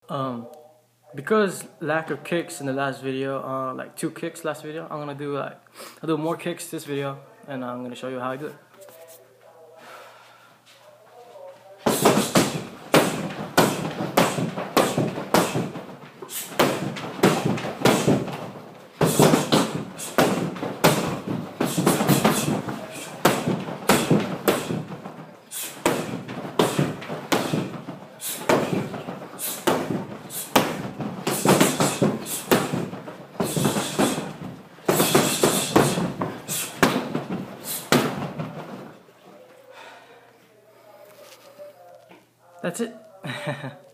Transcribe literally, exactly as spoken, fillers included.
Um, because lack of kicks in the last video, uh, like two kicks last video, I'm gonna do like I'll do more kicks this video, and I'm gonna show you how I do it. That's it.